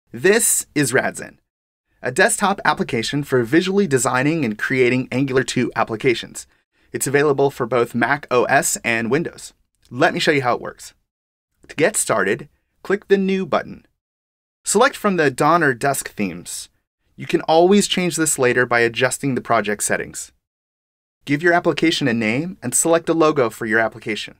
This is Radzen, a desktop application for visually designing and creating Angular 2 applications. It's available for both Mac OS and Windows. Let me show you how it works. To get started, click the New button. Select from the dawn or dusk themes. You can always change this later by adjusting the project settings. Give your application a name and select a logo for your application.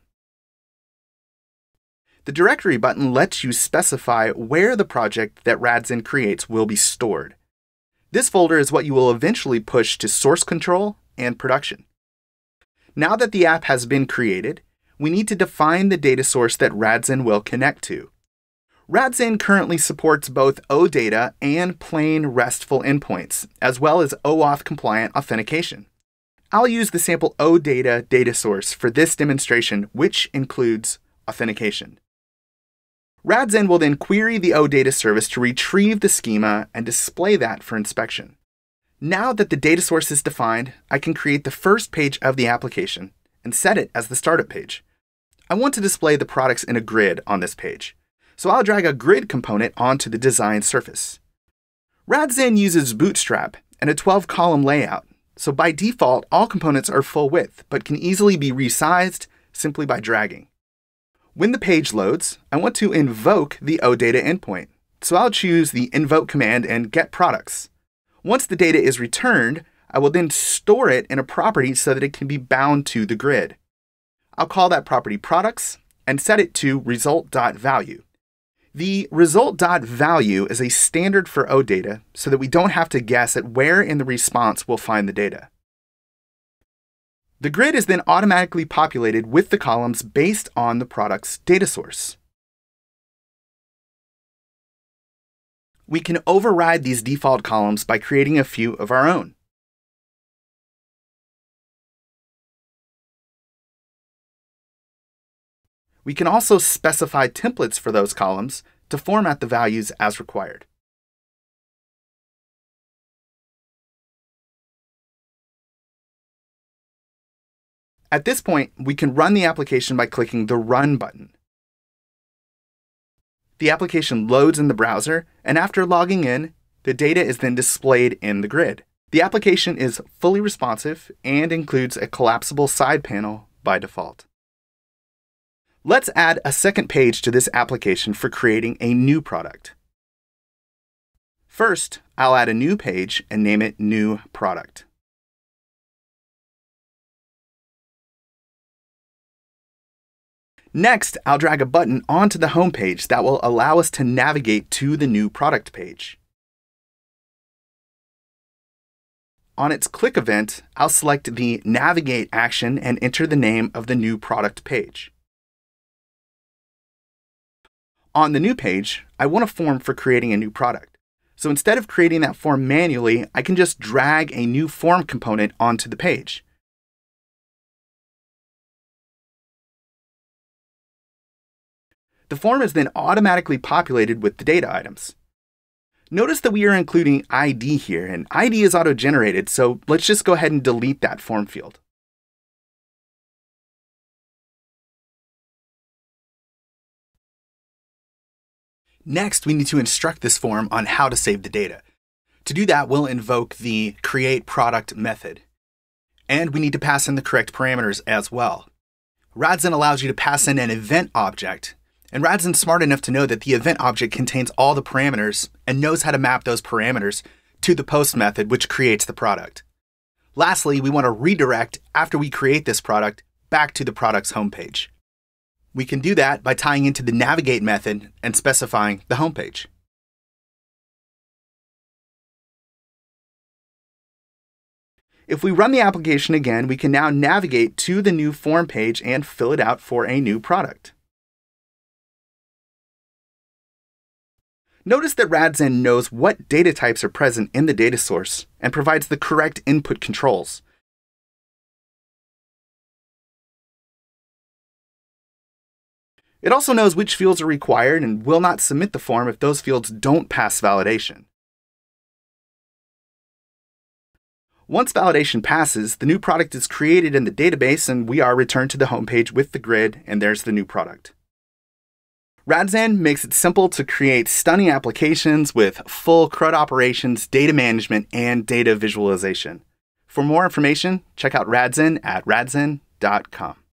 The Directory button lets you specify where the project that Radzen creates will be stored. This folder is what you will eventually push to source control and production. Now that the app has been created, we need to define the data source that Radzen will connect to. Radzen currently supports both OData and plain RESTful endpoints, as well as OAuth compliant authentication. I'll use the sample OData data source for this demonstration, which includes authentication. Radzen will then query the OData service to retrieve the schema and display that for inspection. Now that the data source is defined, I can create the first page of the application and set it as the startup page. I want to display the products in a grid on this page, so I'll drag a grid component onto the design surface. Radzen uses bootstrap and a 12-column layout, so by default, all components are full width, but can easily be resized simply by dragging. When the page loads, I want to invoke the OData endpoint, so I'll choose the invoke command and get products. Once the data is returned, I will then store it in a property so that it can be bound to the grid. I'll call that property products and set it to result.value. The result.value is a standard for OData so that we don't have to guess at where in the response we'll find the data. The grid is then automatically populated with the columns based on the product's data source. We can override these default columns by creating a few of our own. We can also specify templates for those columns to format the values as required. At this point, we can run the application by clicking the Run button. The application loads in the browser, and after logging in, the data is then displayed in the grid. The application is fully responsive and includes a collapsible side panel by default. Let's add a second page to this application for creating a new product. First, I'll add a new page and name it New Product. Next, I'll drag a button onto the home page that will allow us to navigate to the new product page. On its click event, I'll select the Navigate action and enter the name of the new product page. On the new page, I want a form for creating a new product. So instead of creating that form manually, I can just drag a new form component onto the page. The form is then automatically populated with the data items. Notice that we are including ID here, and ID is auto-generated, so let's just go ahead and delete that form field. Next, we need to instruct this form on how to save the data. To do that, we'll invoke the createProduct method. And we need to pass in the correct parameters as well. Radzen allows you to pass in an event object, and Radzen's smart enough to know that the event object contains all the parameters and knows how to map those parameters to the post method, which creates the product. Lastly, we want to redirect after we create this product back to the product's homepage. We can do that by tying into the navigate method and specifying the homepage. If we run the application again, we can now navigate to the new form page and fill it out for a new product. Notice that Radzen knows what data types are present in the data source and provides the correct input controls. It also knows which fields are required and will not submit the form if those fields don't pass validation. Once validation passes, the new product is created in the database and we are returned to the homepage with the grid, and there's the new product. Radzen makes it simple to create stunning applications with full CRUD operations, data management, and data visualization. For more information, check out Radzen at radzen.com.